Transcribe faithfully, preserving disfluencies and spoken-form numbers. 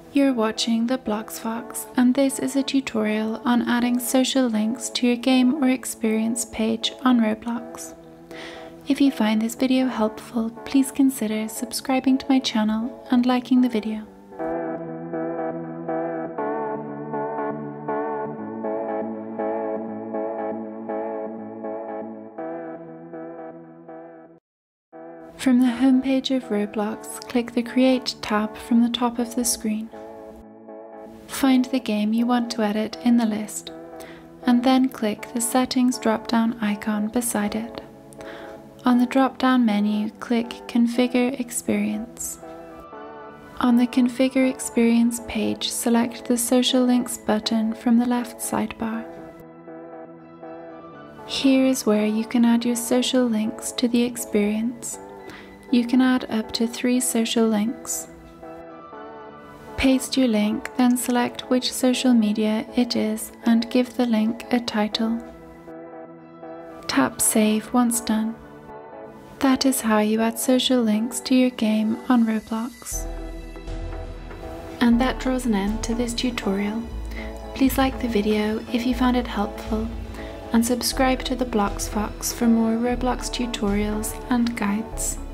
You're watching the Bloxfox, and this is a tutorial on adding social links to your game or experience page on Roblox. If you find this video helpful, please consider subscribing to my channel and liking the video. From the homepage of Roblox, click the Create tab from the top of the screen. Find the game you want to edit in the list, and then click the Settings drop-down icon beside it. On the drop-down menu, click Configure Experience. On the Configure Experience page, select the Social Links button from the left sidebar. Here is where you can add your social links to the experience. You can add up to three social links. Paste your link, then select which social media it is and give the link a title. Tap Save once done. That is how you add social links to your game on Roblox. And that draws an end to this tutorial. Please like the video if you found it helpful, and subscribe to the Bloxfox for more Roblox tutorials and guides.